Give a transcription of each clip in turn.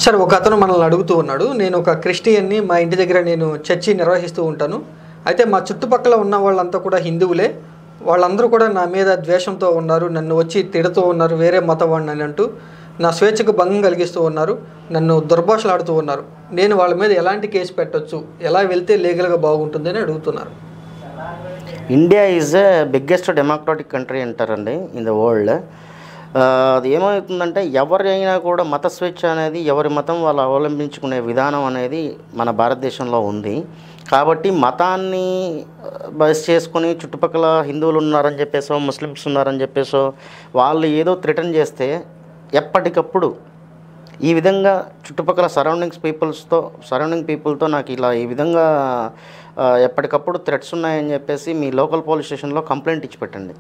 Sir ఒక అతను మనల్ని అడుగుతూ ఉన్నాడు, నేను ఒక క్రిస్టియన్ని, మా ఇంటి దగ్గర నేను చర్చి నిర్వహిస్తూ ఉంటాను. అయితే మా చుట్టుపక్కల ఉన్న వాళ్ళంతా కూడా హిందువులే, వాళ్ళందరూ కూడా నా మీద ద్వేషంతో ఉన్నారు, నన్ను వచ్చి తిడుతూ ఉన్నారు, వేరే మతం వాడిని అంటూ నా స్వేచ్ఛకు భంగం కలిగిస్తూ ఉన్నారు, నన్ను దుర్భాషలాడుతూ ఉన్నారు. నేను వాళ్ళ మీద ఎలాంటి కేసు పెట్టొచ్చు, ఎలా వెళ్తే లీగల్గా బాగుంటుందని అడుగుతున్నారు. India is the biggest democratic country అంటారండి ఇన్ ద వరల్డ్. అది ఏమవుతుందంటే ఎవరైనా కూడా మత స్వేచ్ఛ అనేది ఎవరి మతం వాళ్ళు అవలంబించుకునే విధానం అనేది మన భారతదేశంలో ఉంది. కాబట్టి మతాన్ని బేస్ చేసుకొని చుట్టుపక్కల హిందువులు ఉన్నారని చెప్పేసో ముస్లిమ్స్ ఉన్నారని చెప్పేసో వాళ్ళు ఏదో థ్రెటన్ చేస్తే ఎప్పటికప్పుడు ఈ విధంగా చుట్టుపక్కల సరౌండింగ్ పీపుల్తో నాకు ఇలా ఈ విధంగా ఎప్పటికప్పుడు థ్రెట్స్ ఉన్నాయని చెప్పేసి మీ లోకల్ పోలీస్ స్టేషన్లో కంప్లైంట్ ఇచ్చి పెట్టండి.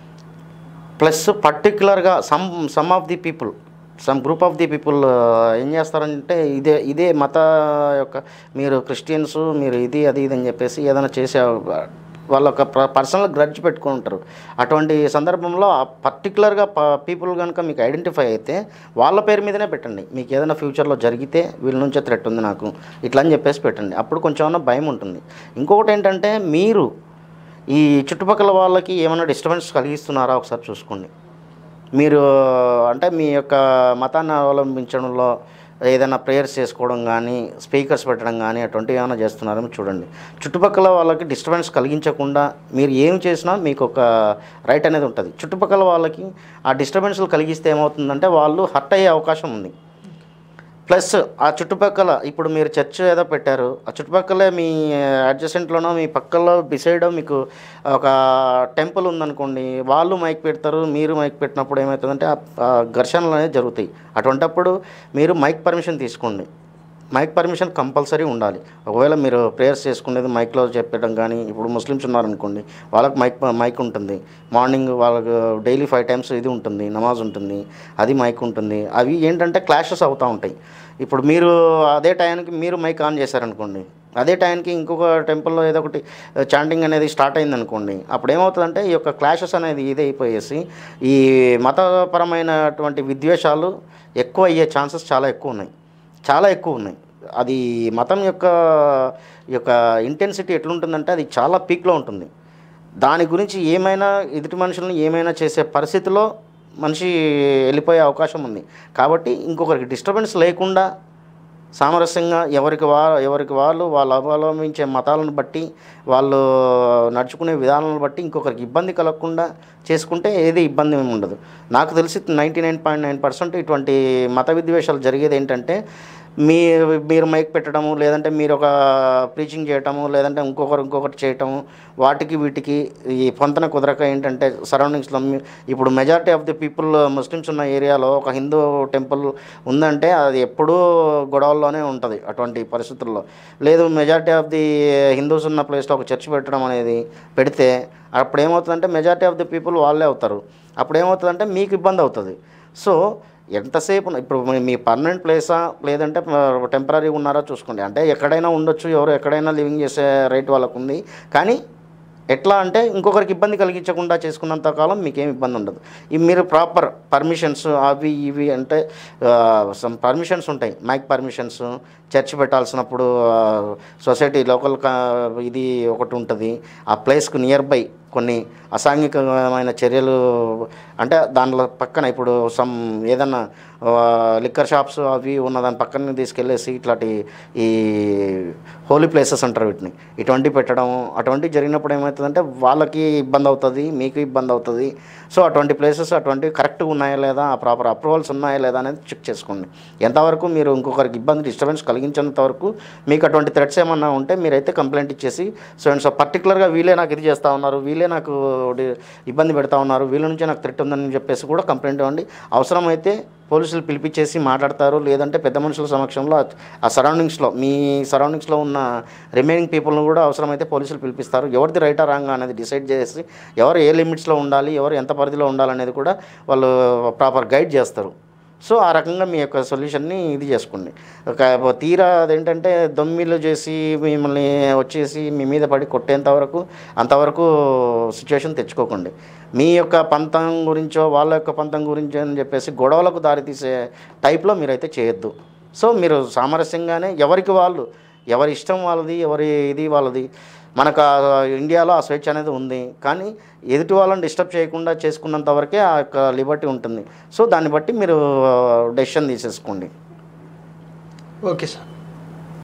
ప్లస్ పర్టిక్యులర్గా some of the people, some group of the people ఏం చేస్తారంటే ఇదే మత యొక్క మీరు క్రిస్టియన్స్ మీరు ఇది అది అని చెప్పేసి ఏదైనా చేసే వాళ్ళ ఒక పర్సనల్ గ్రడ్జ్ పెట్టుకుని ఉంటారు. అటువంటి సందర్భంలో పర్టికులర్గా పీపుల్ కనుక మీకు ఐడెంటిఫై అయితే వాళ్ళ పేరు మీదనే పెట్టండి. మీకు ఏదైనా ఫ్యూచర్లో జరిగితే వీళ్ళ నుంచే థ్రెట్ ఉంది నాకు ఇట్లా అని చెప్పేసి పెట్టండి. అప్పుడు కొంచెం ఏమైనా భయం ఉంటుంది. ఇంకొకటి ఏంటంటే మీరు ఈ చుట్టుపక్కల వాళ్ళకి ఏమైనా డిస్టర్బెన్స్ కలిగిస్తున్నారా ఒకసారి చూసుకోండి. మీరు అంటే మీ యొక్క మతాన్ని అవలంబించడంలో ఏదైనా ప్రేయర్స్ చేసుకోవడం కానీ స్పీకర్స్ పెట్టడం కానీ అటువంటివి ఏమైనా చేస్తున్నారని చూడండి. చుట్టుపక్కల వాళ్ళకి డిస్టర్బెన్స్ కలిగించకుండా మీరు ఏం చేసినా మీకు ఒక రైట్ అనేది ఉంటుంది. చుట్టుపక్కల వాళ్ళకి ఆ డిస్టర్బెన్స్లు కలిగిస్తే ఏమవుతుందంటే వాళ్ళు హర్ట్ అయ్యే అవకాశం ఉంది. ప్లస్ ఆ చుట్టుపక్కల ఇప్పుడు మీరు చర్చ్ ఏదో పెట్టారు, ఆ చుట్టుపక్కలే మీ అడ్జసెంట్లోనో మీ పక్కలో బిసైడ్ మీకు ఒక టెంపుల్ ఉందనుకోండి, వాళ్ళు మైక్ పెడతారు, మీరు మైక్ పెట్టినప్పుడు ఏమవుతుందంటే ఆ ఘర్షణలు అనేవి జరుగుతాయి. అటువంటప్పుడు మీరు మైక్ పర్మిషన్ తీసుకోండి. మైక్ పర్మిషన్ కంపల్సరీ ఉండాలి. ఒకవేళ మీరు ప్రేయర్స్ చేసుకునేది మైక్లో చెప్పడం కానీ, ఇప్పుడు ముస్లిమ్స్ ఉన్నారనుకోండి వాళ్ళకి మైక్ ఉంటుంది. మార్నింగ్ వాళ్ళకు డైలీ 5 times ఇది ఉంటుంది, నమాజ్ ఉంటుంది, అది మైక్ ఉంటుంది. అవి ఏంటంటే క్లాషెస్ అవుతూ ఉంటాయి. ఇప్పుడు మీరు అదే టైంకి మీరు మైక్ ఆన్ చేశారనుకోండి, అదే టైంకి ఇంకొక టెంపుల్లో ఏదో ఒకటి చాంటింగ్ అనేది స్టార్ట్ అయిందనుకోండి, అప్పుడు ఏమవుతుందంటే ఈ యొక్క క్లాషెస్ అనేది ఇదైపోయేసి ఈ మతపరమైనటువంటి విద్వేషాలు ఎక్కువ అయ్యే ఛాన్సెస్ చాలా ఎక్కువ ఉన్నాయి. అది మతం యొక్క ఇంటెన్సిటీ ఎట్లుంటుందంటే అది చాలా పీక్లో ఉంటుంది. దాని గురించి ఏమైనా ఎదుటి మనుషులను ఏమైనా చేసే పరిస్థితిలో మనిషి వెళ్ళిపోయే అవకాశం ఉంది. కాబట్టి ఇంకొకరికి డిస్టర్బెన్స్ లేకుండా సామరస్యంగా ఎవరికి వాళ్ళు అవలంబించే మతాలను బట్టి వాళ్ళు నడుచుకునే విధానాలను బట్టి ఇంకొకరికి ఇబ్బంది కలగకుండా చేసుకుంటే ఏది ఇబ్బంది ఏమి ఉండదు. నాకు తెలిసి 99.9% ఇటువంటి మత విద్వేషాలు జరిగేది ఏంటంటే మీరు మైక్ పెట్టడము, లేదంటే మీరు ఒక ప్రీచింగ్ చేయటము, లేదంటే ఇంకొకటి చేయటము, వాటికి వీటికి ఈ పొంతన కుదరక ఏంటంటే సరౌండింగ్స్లో ఇప్పుడు majority of the people Muslims ఉన్న ఏరియాలో ఒక హిందూ టెంపుల్ ఉందంటే అది ఎప్పుడూ గొడవల్లోనే ఉంటుంది. అటువంటి పరిస్థితుల్లో లేదు, మెజారిటీ ఆఫ్ ది హిందూస్ ఉన్న ప్లేస్లో ఒక చర్చ్ పెట్టడం అనేది పెడితే అప్పుడు ఏమవుతుందంటే మెజారిటీ ఆఫ్ ది పీపుల్ వాళ్ళే అవుతారు. అప్పుడు ఏమవుతుందంటే మీకు ఇబ్బంది అవుతుంది. సో ఎంతసేపు ఇప్పుడు మీ పర్మనెంట్ ప్లేసా లేదంటే టెంపరీ ఉన్నారా చూసుకోండి. అంటే ఎక్కడైనా ఉండొచ్చు, ఎవరు ఎక్కడైనా లివింగ్ చేసే రైట్ వాళ్ళకు ఉంది. కానీ ఎట్లా అంటే ఇంకొకరికి ఇబ్బంది కలిగించకుండా చేసుకున్నంత కాలం మీకేం ఇబ్బంది ఉండదు. మీరు ప్రాపర్ పర్మిషన్స్ అవి ఇవి అంటే సమ్ పర్మిషన్స్ ఉంటాయి. మైక్ పర్మిషన్స్, చర్చ్ పెట్టాల్సినప్పుడు సొసైటీ లోకల్ ఇది ఒకటి ఉంటుంది. ఆ ప్లేస్కు నియర్ బై కొన్ని అసాంఘికమైన చర్యలు అంటే దానిలో పక్కన ఇప్పుడు ఏదన్నా లిక్కర్ షాప్స్ అవి ఉన్న దాని పక్కన తీసుకెళ్ళేసి ఇట్లాంటి ఈ హోలీ ప్లేసెస్ అంటారు వీటిని, ఇటువంటివి పెట్టడం, అటువంటివి జరిగినప్పుడు ఏమవుతుందంటే వాళ్ళకి ఇబ్బంది అవుతుంది, మీకు ఇబ్బంది అవుతుంది. సో అటువంటి ప్లేసెస్ అటువంటివి కరెక్ట్గా ఉన్నాయా లేదా, ఆ ప్రాపర్ అప్రూవల్స్ ఉన్నాయా లేదా అనేది చెక్ చేసుకోండి. ఎంతవరకు మీరు ఇంకొకరికి ఇబ్బంది డిస్టర్బెన్స్ కలిగించేంత వరకు మీకు అటువంటి థ్రెట్స్ ఏమన్నా ఉంటే మీరైతే కంప్లైంట్ ఇచ్చేసి సో పర్టికులర్గా వీళ్ళే నాకు ఇది చేస్తూ ఉన్నారు, వీళ్ళే నాకు ఇబ్బంది పెడతా ఉన్నారు, వీళ్ళ నుంచే నాకు థ్రెట్ ఉందని చెప్పేసి కూడా కంప్లైంట్ ఇవ్వండి. అవసరమైతే పోలీసులు పిలిపించేసి మాట్లాడతారు. లేదంటే పెద్ద మనుషుల సమక్షంలో ఆ మీ సరౌండింగ్స్లో ఉన్న రిమైనింగ్ పీపుల్ని కూడా అవసరమైతే పోలీసులు పిలిపిస్తారు. ఎవరిది రైటా రాంగ్ అనేది డిసైడ్ చేసి ఎవరు ఏ లిమిట్స్లో ఉండాలి, ఎవరు ఎంత పరిధిలో ఉండాలనేది కూడా వాళ్ళు ప్రాపర్ గైడ్ చేస్తారు. సో ఆ రకంగా మీ యొక్క సొల్యూషన్ని ఇది చేసుకోండి. తీరా అదేంటంటే దొమ్మిలు చేసి మిమ్మల్ని వచ్చేసి మీ మీద పడి అంతవరకు సిచ్యువేషన్ తెచ్చుకోకండి. మీ యొక్క పంతం గురించో వాళ్ళ యొక్క పంతం గురించో అని చెప్పేసి గొడవలకు దారితీసే టైప్లో మీరైతే చేయొద్దు. సో మీరు సామరస్యంగానే ఎవరికి వాళ్ళు, ఎవరి ఇష్టం వాళ్ళది, ఎవరి ఇది వాళ్ళది. మనకు ఇండియాలో ఆ స్వేచ్ఛ అనేది ఉంది, కానీ ఎదుటి వాళ్ళని డిస్టర్బ్ చేయకుండా చేసుకున్నంత వరకే ఆ యొక్క లిబర్టీ ఉంటుంది. సో దాన్ని బట్టి మీరు డెసిషన్ తీసేసుకోండి. Okay sir.